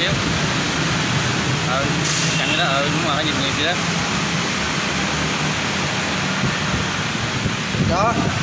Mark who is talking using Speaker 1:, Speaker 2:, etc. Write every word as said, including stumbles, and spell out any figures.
Speaker 1: xíu. Ừ, cạnh cái đó, ừ đúng rồi, nó nhịp nhịp vậy đó.
Speaker 2: Đó.